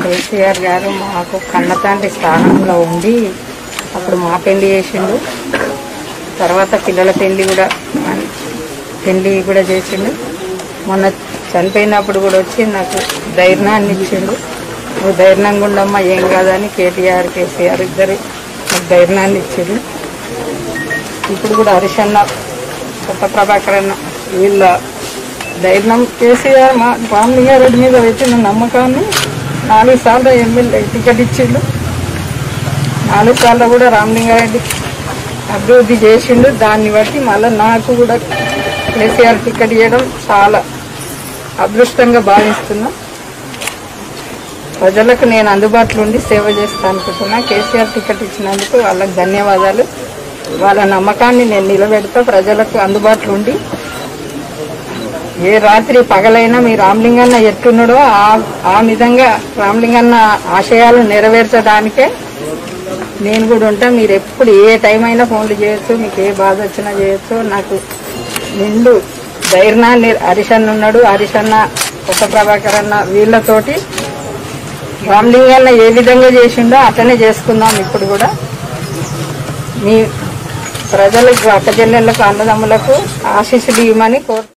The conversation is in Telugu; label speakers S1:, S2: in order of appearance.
S1: కేసీఆర్ గారు మాకు కన్నతండ్రి స్థానంలో ఉండి అప్పుడు మా పెళ్లి చేసిండు, తర్వాత పిల్లల పెళ్లి కూడా చేసిండు. మొన్న చనిపోయినప్పుడు కూడా వచ్చి నాకు ధైర్యాన్ని ఇచ్చిండు. నువ్వు ధైర్యంగా ఉండమ్మా, ఏం కాదని కేటీఆర్ కేసీఆర్ ఇద్దరు నాకు ధైర్యాన్ని ఇచ్చిండు. ఇప్పుడు కూడా హరీష్ అన్న, కొత్త ప్రభాకర్ అన్న వీళ్ళ ధైర్యం కేసీఆర్ మా రామలింగారెడ్డి మీద పెట్టిన నమ్మకాన్ని 4 సార్లు ఎమ్మెల్యే టికెట్ ఇచ్చిండు. 4 సార్లు కూడా రామలింగారెడ్డి అభివృద్ధి చేసిండు. దాన్ని బట్టి మళ్ళీ నాకు కూడా కేసీఆర్ టికెట్ ఇవ్వడం చాలా అదృష్టంగా భావిస్తున్నా. ప్రజలకు నేను అందుబాటులో ఉండి సేవ చేస్తా అనుకుంటున్నా. కేసీఆర్ టికెట్ ఇచ్చినందుకు వాళ్ళకి ధన్యవాదాలు. వాళ్ళ నమ్మకాన్ని నేను నిలబెడతా. ప్రజలకు అందుబాటులో ఉండి ఏ రాత్రి పగలైనా మీ రామలింగన్న ఎట్టున్నాడో ఆ విధంగా రామలింగన్న ఆశయాలు నెరవేర్చడానికే నేను కూడా ఉంటా. మీరు ఎప్పుడు ఏ టైం అయినా ఫోన్లు చేయొచ్చు, మీకు ఏ బాధ వచ్చినా చేయొచ్చు. నాకు నిండు ధైర్యాన్ని హరీష్ అన్న ఉన్నాడు, హరీష్ అన్న, కొత్త ప్రభాకర్ అన్న వీళ్ళతోటి రామలింగన్న ఏ విధంగా చేసిండో అట్లనే చేసుకుందాం. ఇప్పుడు కూడా మీ ప్రజలకు, అక్క చెల్లెళ్లకు, అన్నదమ్ములకు ఆశీస్సులు ఇవ్వమని కోరు.